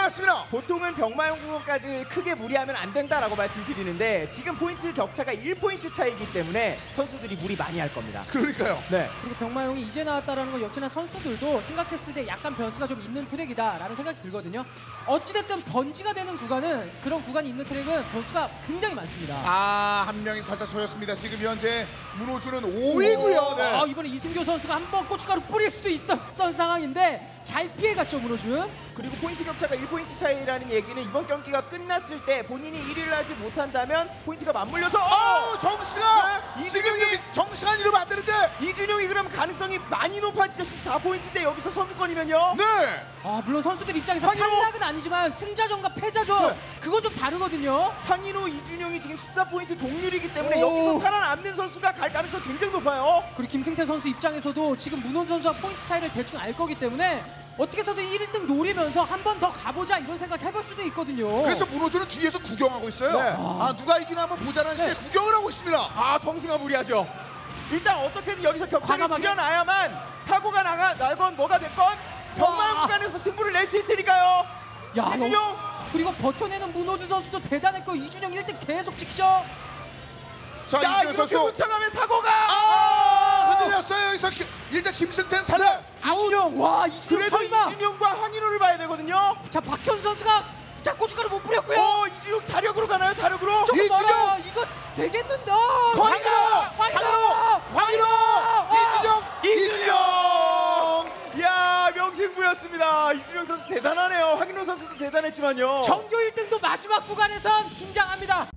많았습니다. 보통은 병마용 구간까지 크게 무리하면 안 된다라고 말씀드리는데 지금 포인트 격차가 1포인트 차이기 때문에 선수들이 무리 많이 할 겁니다. 그러니까요. 네. 그리고 병마용이 이제 나왔다라는 건 역시나 선수들도 생각했을 때 약간 변수가 좀 있는 트랙이다라는 생각이 들거든요. 어찌됐든 번지가 되는 구간은 그런 구간이 있는 트랙은 변수가 굉장히 많습니다. 한 명이 살짝 쏘였습니다. 지금 현재 문호준은 5위고요. 네. 이번에 이승교 선수가 한번 고춧가루 뿌릴 수도 있던 상황인데 잘 피해갔죠, 문호준. 그리고 포인트 격차가 1포인트 차이라는 얘기는 이번 경기가 끝났을 때 본인이 1위를 하지 못한다면 포인트가 맞물려서 정승환! 네. 지금 여기 정승환 이러면 안 되는데. 이준용이 그럼 가능성이 많이 높아지죠. 14포인트인데 여기서 선두권이면요. 네. 물론 선수들 입장에서 황인호! 탈락은 아니지만 승자전과 패자전 네. 그거 좀 다르거든요. 황인호, 이준용이 지금 14포인트 동률이기 때문에 오. 여기서 살아남는 선수가 갈 가능성이 굉장히 높아요. 그리고 김승태 선수 입장에서도 지금 문호준 선수와 포인트 차이를 대충 알 거기 때문에 어떻게 해서든 1등 노리면서 한 번 더 가보자 이런 생각 해볼 수도 있거든요. 그래서 문호준은 뒤에서 구경하고 있어요. 네. 누가 이기나 한번 보자는 식의 네. 구경을 하고 있습니다. 정승환 무리하죠. 일단 어떻게든 여기서 격차를 과감하게. 줄여놔야만 사고가 나건 뭐가 됐건 병마용 구간에서 승부를 낼 수 있으니까요. 이준용! 그리고 버텨내는 문호준 선수도 대단했고 이준영 1등 계속 지키죠. 자, 자, 이준영 이렇게 선수. 쫓아가면 사고가! 흔들렸어요. 여기서 일단 김승태는 탈락. 이준영, 이준영 그래도 설마. 이준용과 황인호를 봐야 되거든요. 자, 박현 선수가 자 고춧가루 못 뿌렸고요. 이준용 자력으로 가나요? 자력으로? 조금 이준영! 멀어요. 이거 되겠는데. 황인호! 이준영! 야, 명승부였습니다. 이준용 선수 대단하네요. 황인호 선수도 대단했지만요. 정규 1등도 마지막 구간에선 긴장합니다.